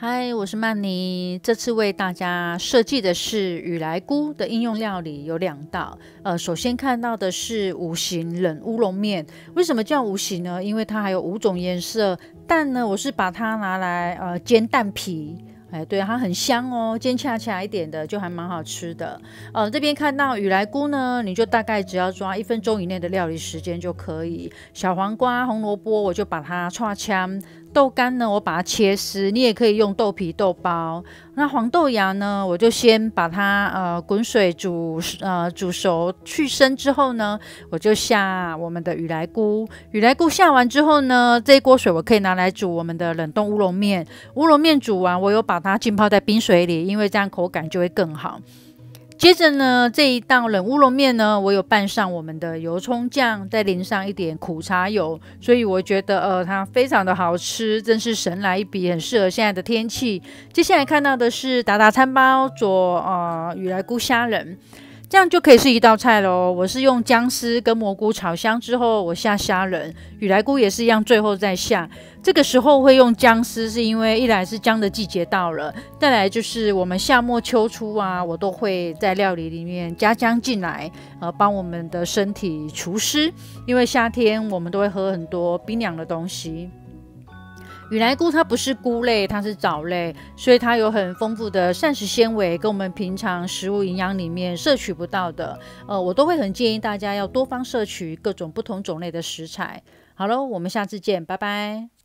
嗨，我是曼妮。这次为大家设计的是雨来菇的应用料理有2道。首先看到的是五行冷乌龙面。为什么叫五行呢？因为它还有5种颜色。蛋呢，我是把它拿来煎蛋皮。对，它很香哦，煎恰恰一点的就还蛮好吃的。这边看到雨来菇呢，你就大概只要抓1分钟以内的料理时间就可以。小黄瓜、红萝卜，我就把它串枪。豆干呢，我把它切丝，你也可以用豆皮、豆包。那黄豆芽呢，我就先把它滚水煮熟去生之后呢，我就下我们的雨来菇。雨来菇下完之后呢，这一锅水我可以拿来煮我们的冷冻乌龙面。乌龙面煮完，我有把它浸泡在冰水里，因为这样口感就会更好。接着呢，这一道冷乌龙面呢，我有拌上我们的油葱酱，再淋上一点苦茶油，所以我觉得它非常的好吃，真是神来一笔，很适合现在的天气。接下来看到的是达达餐包佐雨来菇虾仁。这样就可以是一道菜咯。我是用姜丝跟蘑菇炒香之后，我下虾仁，雨来菇也是一样，最后再下。这个时候会用姜丝，是因为一来是姜的季节到了，再来就是我们夏末秋初啊，我都会在料理里面加姜进来，帮我们的身体除湿。因为夏天我们都会喝很多冰凉的东西。雨来菇它不是菇类，它是藻类，所以它有很丰富的膳食纤维，跟我们平常食物营养里面摄取不到的。我都会很建议大家要多方摄取各种不同种类的食材。好了，我们下次见，拜拜。